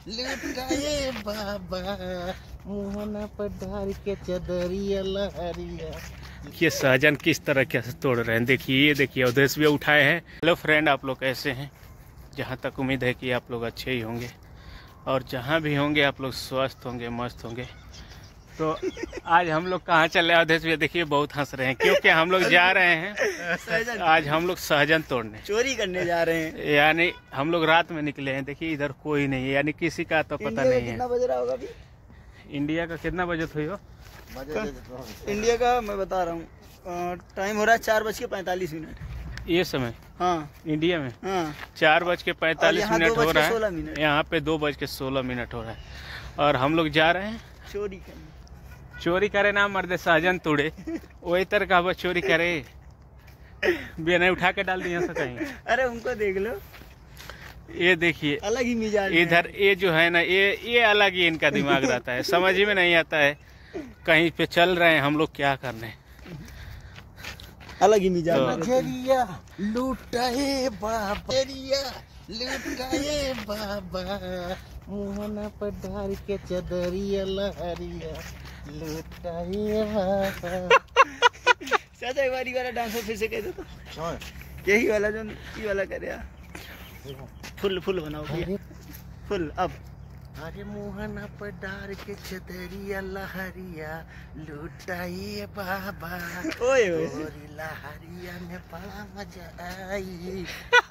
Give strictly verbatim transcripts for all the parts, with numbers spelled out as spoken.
लुटाए बाबा मुहना पर डाल के चदरिया लहरिया। ये सहजन किस तरह के तोड़ रहे हैं, देखिए ये देखिए उधर भी उठाए हैं। हेलो फ्रेंड, आप लोग कैसे हैं? जहाँ तक उम्मीद है कि आप लोग अच्छे ही होंगे और जहाँ भी होंगे आप लोग स्वस्थ होंगे, मस्त होंगे। तो आज हम लोग कहाँ चल रहे हैं? उधर भी देखिए बहुत हंस रहे हैं क्योंकि हम लोग जा रहे हैं आज हम लोग सहजन तोड़ने, चोरी करने जा रहे हैं। यानी हम लोग रात में निकले हैं। देखिए इधर कोई नहीं है, यानी किसी का तो पता नहीं है। कितना बज रहा होगा अभी? इंडिया का कितना बजे हुई हो? इंडिया का मैं बता रहा हूँ, टाइम हो रहा है चार बज के पैंतालीस मिनट ये समय। हाँ इंडिया में हाँ चार बज के पैंतालीस मिनट हो रहा है, यहाँ पे दो बज के सोलह मिनट हो रहा है और हम लोग जा रहे हैं चोरी करने। चोरी करे ना मर्दे, सहजन तोड़े वही तरह का चोरी करे बिना उठा के डाल दिया कहीं। अरे उनको देख लो, ये देखिए अलग ही मिजाज इधर ये जो है ना, ये ये अलग ही इनका दिमाग रहता है, समझ ही में नहीं आता है। कहीं पे चल रहे हैं हम लोग, क्या करने, अलग ही मिजाज। तो, लुटाए बाबा लुटाए बाबा मुहना पर डाल के चदरिया लहरिया लुटाए बाबा। चाचा एक बारी वाला डांस फिर से कह दो तो। यही वाला जो ये वाला करे, फुल फुल बनाओ भैया, फुल अब। अरे मोहना पर डार के चदरिया लहरिया लुटाइए बाबा ओए ओए लहरिया में बड़ा मजा आई।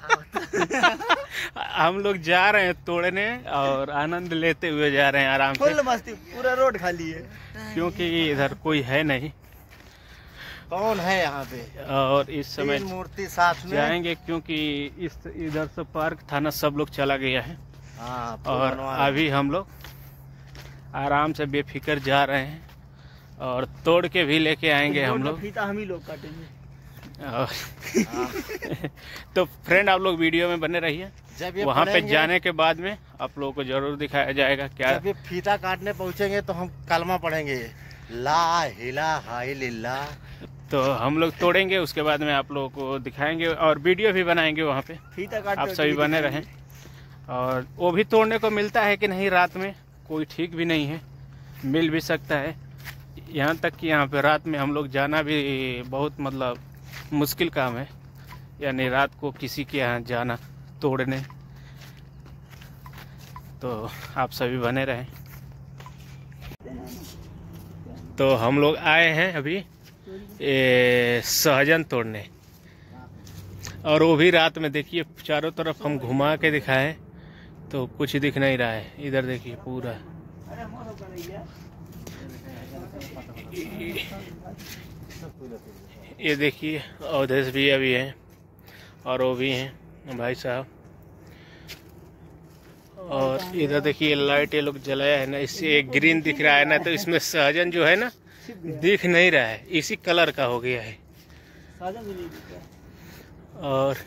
हम लोग जा रहे हैं तोड़ने और आनंद लेते हुए जा रहे हैं आराम से। फुल मस्ती, पूरा रोड खाली है क्योंकि इधर कोई है नहीं। कौन है यहाँ पे? और इस समय मूर्ति साथ में जाएंगे क्योंकि इस इधर से पार्क थाना सब लोग चला गया है। हाँ, और अभी हम लोग आराम से बेफिक्र जा रहे हैं और तोड़ के भी लेके आएंगे हम लोग। फीता हम ही लोग काटेंगे। तो फ्रेंड आप लोग वीडियो में बने रहिए, जब ये वहाँ पे जाने के बाद में आप लोगों को जरूर दिखाया जाएगा क्या। जब ये फीता काटने पहुँचेंगे तो हम कलमा पढ़ेंगे, ला हिला हाय लिल्ला। तो हम लोग तोड़ेंगे, उसके बाद में आप लोगों को दिखाएंगे और वीडियो भी बनाएंगे वहाँ पे। फीता काट आप सभी बने रहें। और वो भी तोड़ने को मिलता है कि नहीं रात में, कोई ठीक भी नहीं है, मिल भी सकता है। यहाँ तक कि यहाँ पे रात में हम लोग जाना भी बहुत मतलब मुश्किल काम है, यानी रात को किसी के यहाँ जाना तोड़ने। तो आप सभी बने रहें। तो हम लोग आए हैं अभी ए, सहजन तोड़ने, और वो भी रात में। देखिए चारों तरफ हम घुमा के दिखाएं तो कुछ दिख नहीं रहा है। इधर देखिए पूरा ये देखिए अवधेश भी अभी हैं और वो भी हैं भाई साहब। और इधर देखिए लाइट ये लोग जलाया है ना, इससे एक ग्रीन दिख रहा है ना, तो इसमें सहजन जो है ना दिख नहीं रहा है, इसी कलर का हो गया है। और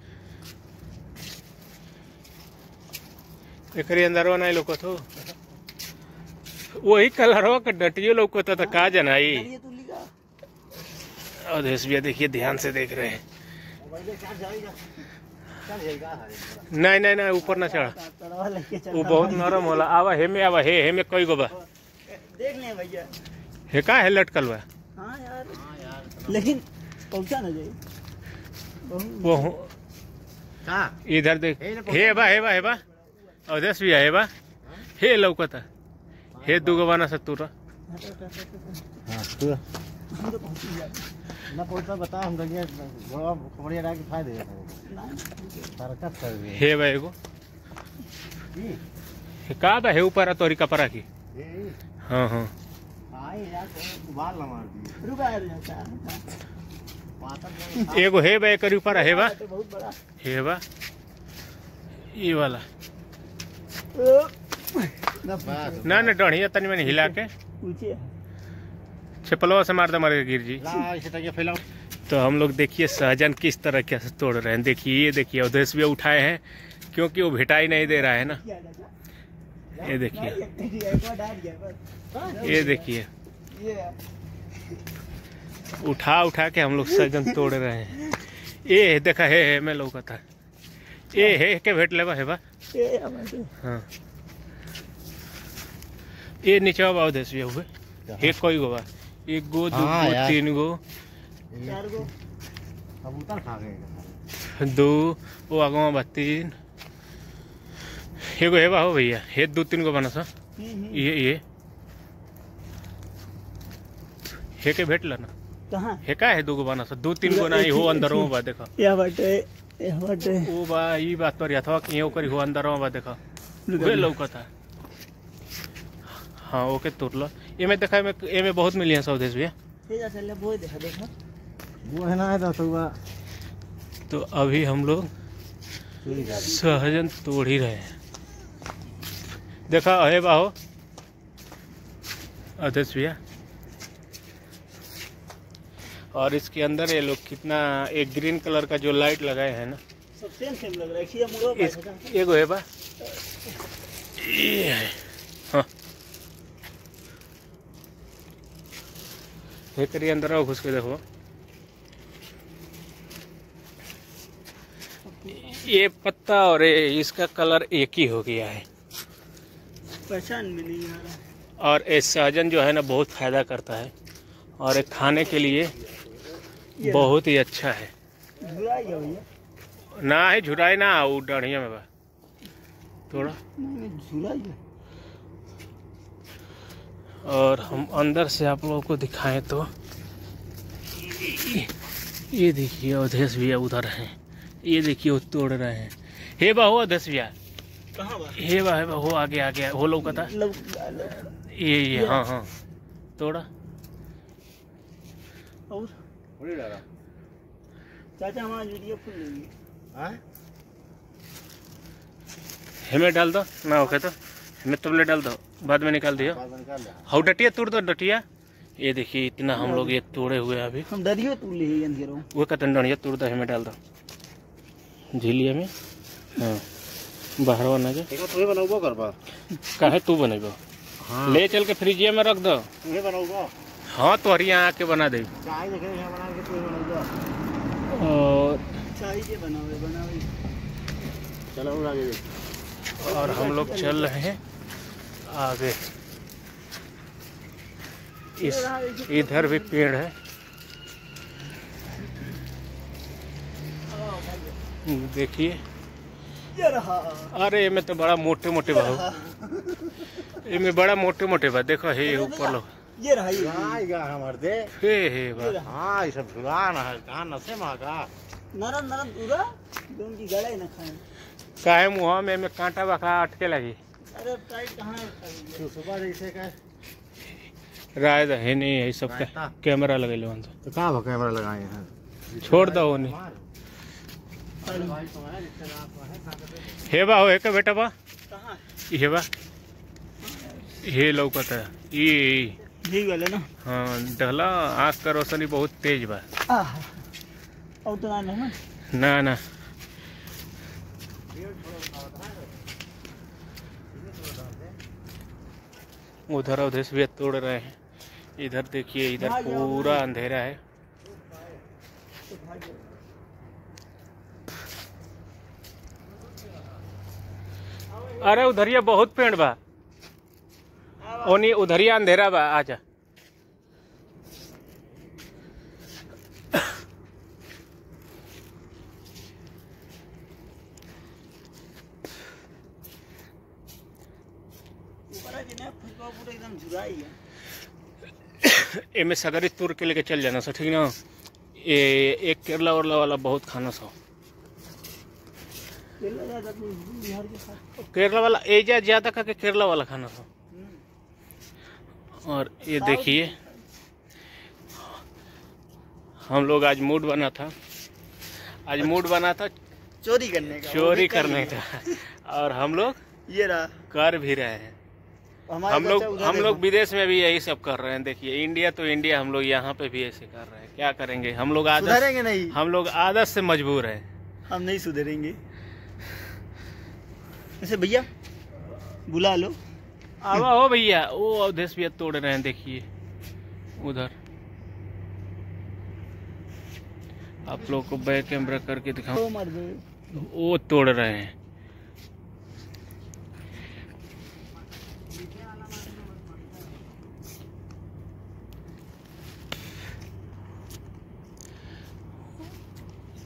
एक अंदर नहीं लोग तो वही कलर का डटियो लोग तो का जनाई। और देश भी देखिए ध्यान से देख रहे हैं। नहीं नहीं नहीं ऊपर ना चढ़ा, वो बहुत नरम होला। आवा हे में, आवा हे हे में कोई गोबा देख ले भैया, हे का है लटकल बा। हाँ यार, लेकिन पहुंचा ना जाए वो कहाँ? इधर देख, हे बा हे बा हे बा अवधेश भी है बा, हे लौकता हे दुगो बना सतुरा। ना पहुंचा बता हम गलिया घोड़ा खबरिया डाल के खा दे सरकत कर दे। हे बा एगो हे का बा हे ऊपर तोरी कपड़ा की। हाँ हाँ आई यार बाल ना मार दी रुक आ रे। एगो हे बा एक ऊपर है बा, बहुत बड़ा हे बा ये वाला ना ना डढ़िया तनी मैंने हिला के छपलवा से मार दे मारे गिर जी। तो हम लोग देखिए सहजन किस तरह के तोड़ रहे हैं। देखिए ये देखिए उधेश भी उठाए हैं क्योंकि वो भिटाई नहीं दे रहा है ना। ये देखिए ये देखिए उठा उठा के हम लोग सहजन तोड़ रहे हैं। ये देखा है, है मैं लौकता ये है के भेट लेवा है बा। हाँ ये नीचे बा उधेश भी हुए एक कोई गो बा एक गो दो हाँ गो यार। तीन गो चार गो कबूतर खा गए। दो वो आगवा बा तीन एगो है बा हो भैया हे दो तीन गो बना सा ये ये हे के भेटला ना कहाँ हे का है दो गो बना सा दो तीन गो नहीं हो अंदर हो बा देखा या बाटे या बाटे ओ बा ई बात पर अथवा कि यो करी हो अंदर हो बा देखा वे लौकता हाँ ओके तुरला ये में देखा में ये में बहुत मिली है स्वदेश भैया ये जा चले वो देखा देखा वो है ना है तो हुआ तो अभी हम लोग चोरी कर सहजन तोड़ ही रहे हैं देखा अहे बाहो अध्यक्ष भैया और इसके अंदर ये लोग कितना एक ग्रीन कलर का जो लाइट लगाए हैं ना सब सेम सेम लग रहा है खिया मुड़ो इस एगो है बा ये है हाँ ये करिए अंदर आओ घुस के देखो ये पत्ता और ये इसका कलर एक ही हो गया है पहचान में नहीं आ रहा। और ये सहजन जो है ना बहुत फायदा करता है और ये खाने के लिए बहुत ही अच्छा है झुराई है भैया ना है झुराई ना वो डाढ़िया में बा थोड़ा नहीं झुराई है। और हम अंदर से आप लोगों को दिखाएं तो ये देखिए अवधेश भैया उधर हैं ये देखिए वो तोड़ रहे हैं हे बाहू अवधेश भैया कहाँ बा हे बा हे बा हो आगे आगे हो लौकता लव लव- ये ये हाँ हाँ तोड़ा और उड़ी डाला चाचा हमारा वीडियो फुल लेंगे हां हमें डाल दो ना ओके तो हमें तबले डाल दो बाद में निकाल दियो बाद में निकाल ले हाउ डटिया तोड़ दो डटिया ये देखिए इतना हम लोग ये तोड़े हुए हैं अभी हम डरियो तू ले ही अंधेरो वो कतन डंडिया तोड़ दो हमें डाल दो झीलिया में हाँ बाहर बना के एक तू बनाऊबो करबा काहे तू बनेबो हां ले चल के फ्रिजिया में रख दो तू ही बनाऊबो हाँ तो हरिया आके बना दे चाय देखे यहां बना के तू ही बनाऊबो और चाय के बनावे बनावे चलो और आगे देख और हम लोग चल रहे हैं आगे इस इधर भी पेड़ है देखिए ये रहा अरे में तो बड़ा मोटे मोटे भाव इनमें बड़ा मोटे मोटे बा देखो हे ऊपर लो ये रहा ये आएगा हमार दे हे हे बा हां ये सब झुलाना है कहां नसे मागा नरम नरम पूरा दोन की गड़ाई ना खाए काहे मुंह में में कांटा बखा अटके लगी अरे टाइट कहाँ है तू सुबह जैसे का राय है नहीं है सब का रायता। कैमरा लगे लो अंदर तो कहां वो कैमरा लगाए हैं छोड़ दो नहीं हे बा हो एक बेटा बा कहाँ ये बा ये लौकता है ये ठीक वाले ना हाँ डहला आँख का रोशनी बहुत तेज बा आह और तो ना ना ना ना उधर उधर से भी तोड़ रहे हैं इधर देखिए इधर पूरा अंधेरा है अरे उधरिया बहुत पेड़ बा ओनी उधरिया अंधेरा बा आजा पूरा एकदम झुराई है एमे सगरी तोड़ के लेके चल जाना सा ठीक ना ये एक केरला वरला वाला बहुत खाना सा केरला ज्यादा बिहार के साथ केरला वाला एजा ज्यादा करके केरला वाला खाना था और ये देखिए हम लोग आज मूड बना था आज मूड बना था चोरी करने का चोरी करने का और हम लोग ये रहा कर भी रहे हैं हमारे हम लोग चाचा उधर हम देखो। लोग विदेश में भी यही सब कर रहे हैं देखिए इंडिया तो इंडिया हम लोग यहाँ पे भी ऐसे कर रहे हैं क्या करेंगे हम लोग आदत सुधरेंगे नहीं हम लोग आदत से मजबूर हैं हम नहीं सुधरेंगे ऐसे भैया बुला लो आवा हो भैया वो अवधेश भैया तोड़ रहे हैं देखिए उधर आप लोग को बैक कैमरा करके दिखाऊं तो मर गए वो तोड़ रहे हैं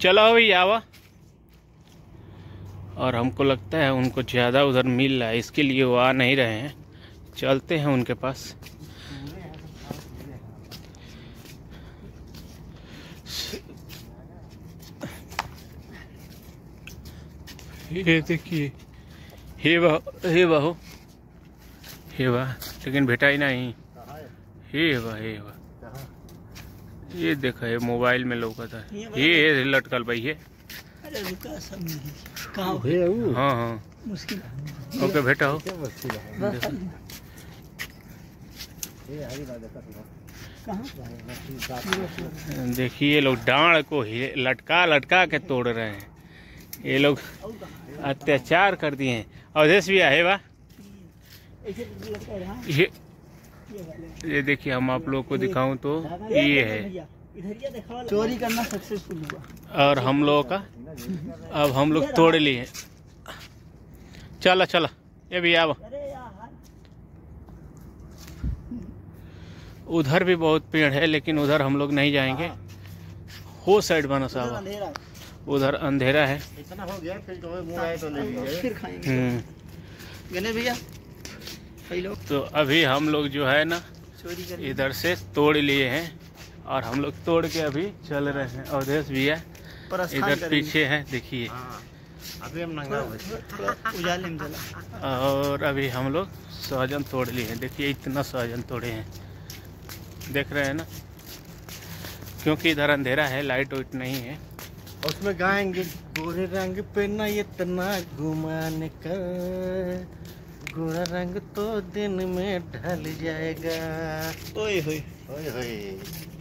चलो अभी आवा। और हमको लगता है उनको ज़्यादा उधर मिल रहा है, इसके लिए वो आ नहीं रहे हैं। चलते हैं उनके पास। ये देखिए, हे वाह हे वाह हे वाह, लेकिन भेटा ही नहीं। हे वाह हे वाह, ये देखा है मोबाइल में लौका था। ये लटकल भाई है। अरे रुका सब नहीं कहाँ है वो? हाँ हाँ मुश्किल ओके बेटा हो। देखिए ये लोग डांड को हि- लटका लटका के तोड़ रहे हैं। ये लोग अत्याचार कर दिए हैं। अवधेश भी है वाह। ये ये देखिए, हम आप लोग को दिखाऊं तो ये है। चोरी करना सक्सेसफुल हुआ। और हम लोगों का अब हम लोग तोड़ लिए। चला चला ये भी आवा। उधर भी बहुत पेड़ है, लेकिन उधर हम लोग नहीं जाएंगे। हो साइड बना साहब, अंधेरा उधर अंधेरा है। इतना हो गया फिर जो है मुंह आए तो ले लीजिए। फिर खाएंगे। हम्म गने भैया कई लोग तो अभी हम लोग जो है ना चोरी कर इधर से तोड़ लिए हैं, और हम लोग तोड़ के अभी चल रहे हैं। अवधेश भैया इधर पीछे हैं, देखिए। हाँ, अभी हम नंगा हुए थे। उजाले में चला। और अभी हम लोग सहजन तोड़ लिए हैं। देखिए इतना सहजन तोड़े हैं, देख रहे हैं ना, क्योंकि इधर अंधेरा है, लाइट वाइट नहीं है। उसमें गाएंगे गोरे रंग पे ना इतना घुमाने का, गोरा रंग तो दिन में ढल जाएगा। ओए होए ओए होए।